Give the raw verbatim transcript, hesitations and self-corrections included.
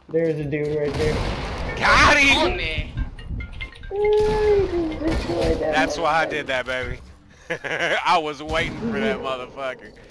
There's a dude right there. Got him! On there. That That's why I did that, baby. I was waiting for that motherfucker.